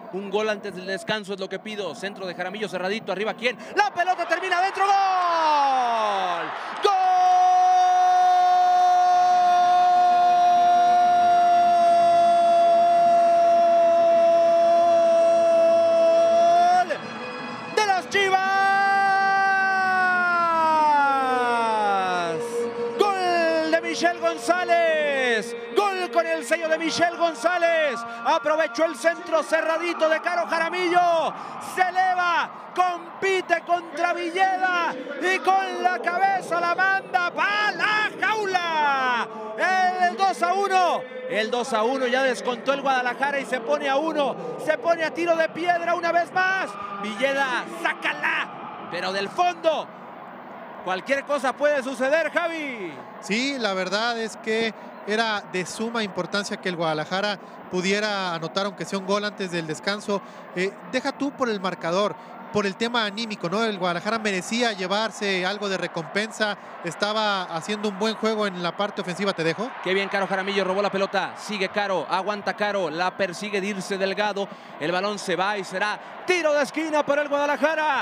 Un gol antes del descanso es lo que pido. Centro de Jaramillo, cerradito, arriba, ¿quién? La pelota termina adentro, ¡gol! ¡Gol! ¡De las Chivas! ¡Gol de Michel González! ¡Gol con el sello de Michel González! Aprovechó el centro cerradito de Caro Jaramillo. Se eleva, compite contra Villeda y con la cabeza la manda para la jaula. El 2-1. El 2-1 ya descontó el Guadalajara y se pone a 1. Se pone a tiro de piedra una vez más. Villeda, sácala. Pero del fondo, cualquier cosa puede suceder, Javi. Sí, la verdad es que era de suma importancia que el Guadalajara pudiera anotar aunque sea un gol antes del descanso. Deja tú por el marcador, por el tema anímico, ¿no? El Guadalajara merecía llevarse algo de recompensa, estaba haciendo un buen juego en la parte ofensiva, te dejo. Qué bien, Caro Jaramillo robó la pelota, sigue Caro, aguanta Caro, la persigue Dirce Delgado, el balón se va y será tiro de esquina para el Guadalajara.